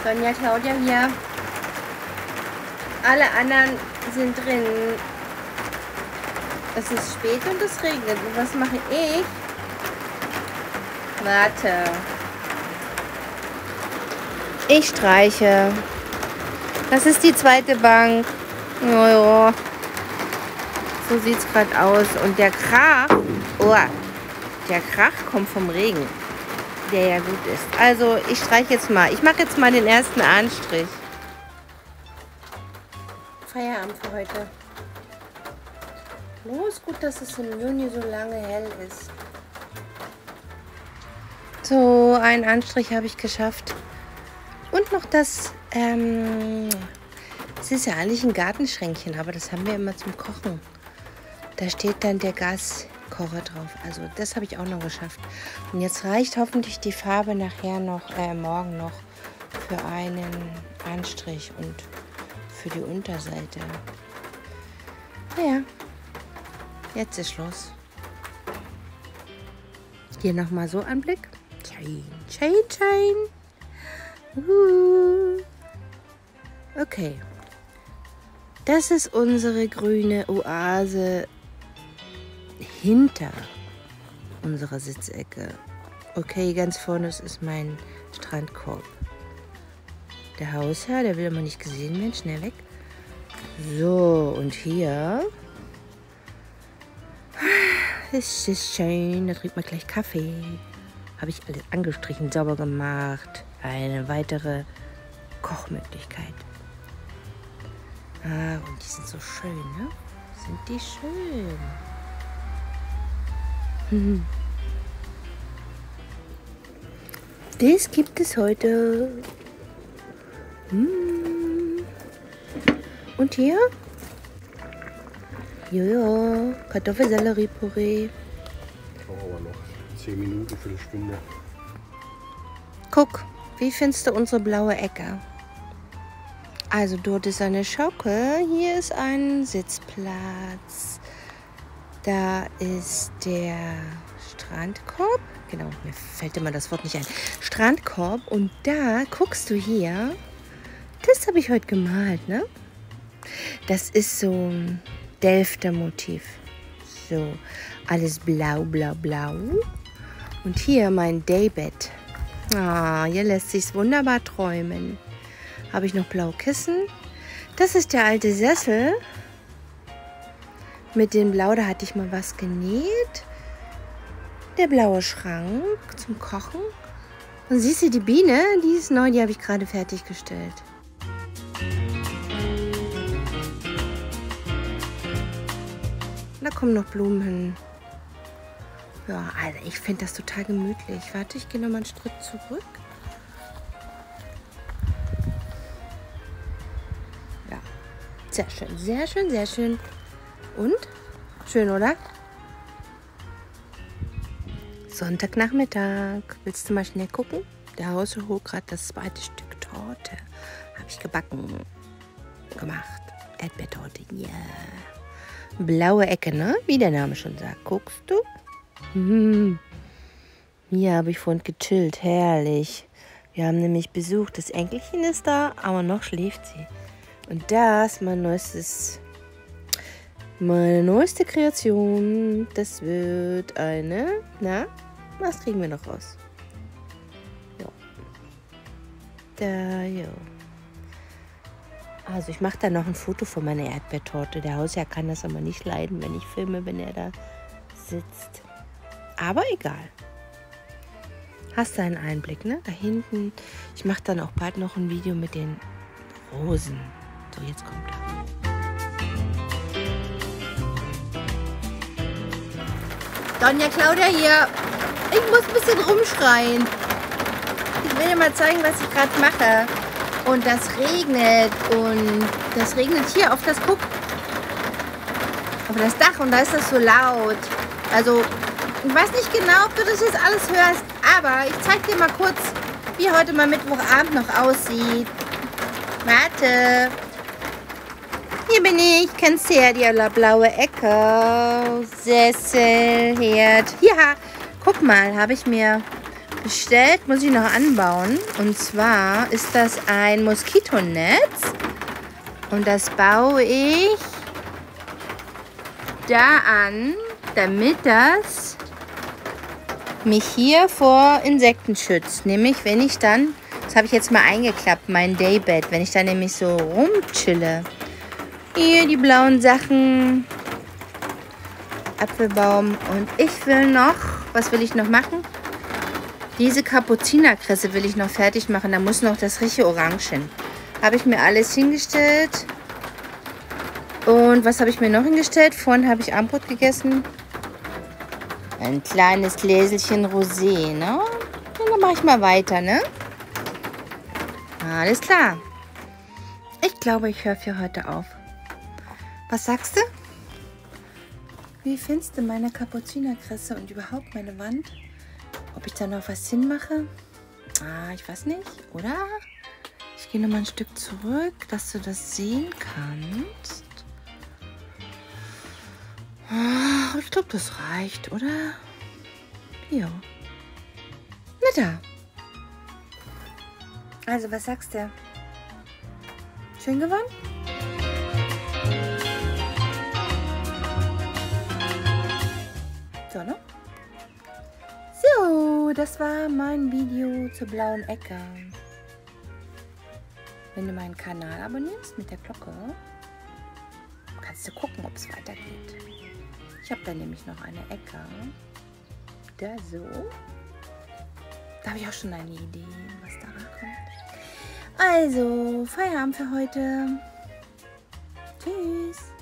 Sonja, Claudia hier. Alle anderen sind drin. Es ist spät und es regnet. Und was mache ich? Warte. Ich streiche. Das ist die zweite Bank. Ja. So sieht es gerade aus. Und der Krach, der Krach kommt vom Regen, der ja gut ist. Also ich streiche jetzt mal. Ich mache jetzt mal den ersten Anstrich. Feierabend für heute. Ist gut, dass es im Juni so lange hell ist. So, einen Anstrich habe ich geschafft. Und noch das, es ist ja eigentlich ein Gartenschränkchen, aber das haben wir immer zum Kochen. Da steht dann der Gaskocher drauf. Also das habe ich auch noch geschafft. Und jetzt reicht hoffentlich die Farbe nachher noch, morgen noch für einen Anstrich und für die Unterseite. Naja, jetzt ist Schluss. Hier nochmal so ein Blick. Chain. Okay. Das ist unsere grüne Oase hinter unserer Sitzecke. Okay, ganz vorne ist mein Strandkorb. Der Hausherr, der will immer nicht gesehen werden. Schnell weg. So, und hier ist es schön. Da trinkt man gleich Kaffee. Habe ich alles angestrichen, sauber gemacht. Eine weitere Kochmöglichkeit. Ah, und die sind so schön, ne? Sind die schön. Das gibt es heute. Und hier? Ja, Kartoffelsellerie-Püree. Aber noch 10 Minuten, Viertelstunde. Guck, wie findest du unsere blaue Ecke? Also dort ist eine Schaukel, hier ist ein Sitzplatz. Da ist der Strandkorb. Genau, mir fällt immer das Wort nicht ein. Strandkorb. Und da guckst du hier. Das habe ich heute gemalt, ne? Das ist so ein Delfter Motiv. So, alles blau. Und hier mein Daybed. Ah, hier lässt sich's wunderbar träumen. Habe ich noch blaue Kissen. Das ist der alte Sessel. Mit dem Blau, da hatte ich mal was genäht. Der blaue Schrank zum Kochen. Und siehst du die Biene? Die ist neu, die habe ich gerade fertiggestellt. Da kommen noch Blumen hin. Ja, also ich finde das total gemütlich. Warte, ich gehe noch mal einen Schritt zurück. Ja, sehr schön. Und? Schön, oder? Sonntagnachmittag. Willst du mal schnell gucken? Der Hausherr holt gerade das zweite Stück Torte. Habe ich gebacken. Gemacht. Erdbeertorte, ja. Yeah. Blaue Ecke, ne? Wie der Name schon sagt. Guckst du? Hier habe ich vorhin gechillt. Herrlich. Wir haben nämlich Besuch. Das Enkelchen ist da, aber noch schläft sie. Und das meine neueste Kreation. Das wird eine... Na, was kriegen wir noch raus? Ja. Da, ja. Also ich mache da noch ein Foto von meiner Erdbeertorte. Der Hausherr kann das aber nicht leiden, wenn ich filme, wenn er da sitzt. Aber egal. Hast du einen Einblick, ne? Da hinten. Ich mache dann auch bald noch ein Video mit den Rosen. So, jetzt kommt er. Sonja, Claudia hier. Ich muss ein bisschen rumschreien. Ich will dir mal zeigen, was ich gerade mache. Und das regnet. Und das regnet hier auf das Guck. Auf das Dach. Und da ist das so laut. Also, ich weiß nicht genau, ob du das jetzt alles hörst. Aber ich zeige dir mal kurz, wie heute mal Mittwochabend noch aussieht. Warte. Hier bin ich. Kennst du ja die blaue Ecke. Sessel, Herd. Ja, guck mal, habe ich mir bestellt, muss ich noch anbauen. Und zwar ist das ein Moskitonetz. Und das baue ich da an, damit das mich hier vor Insekten schützt. Nämlich, wenn ich dann, das habe ich jetzt mal eingeklappt, mein Daybed, wenn ich dann nämlich so rumchille. Hier die blauen Sachen. Apfelbaum. Und ich will noch, was will ich noch machen? Diese Kapuzinerkresse will ich noch fertig machen. Da muss noch das richtige Orange hin. Habe ich mir alles hingestellt. Und was habe ich mir noch hingestellt? Vorhin habe ich Abendbrot gegessen. Ein kleines Gläselchen Rosé, ne? Und dann mache ich mal weiter, ne? Alles klar. Ich glaube, ich höre für heute auf. Was sagst du? Wie findest du meine Kapuzinerkresse und überhaupt meine Wand? Ob ich da noch was hinmache? Ich weiß nicht, oder? Ich gehe noch mal ein Stück zurück, dass du das sehen kannst. Ich glaube, das reicht, oder? Ja. Na da. Also, was sagst du? Schön gewonnen? So, ne? So, das war mein Video zur blauen Ecke. Wenn du meinen Kanal abonnierst mit der Glocke, kannst du gucken, ob es weitergeht. Ich habe da nämlich noch eine Ecke. Da so. Da habe ich auch schon eine Idee, was da kommt. Also, Feierabend für heute. Tschüss.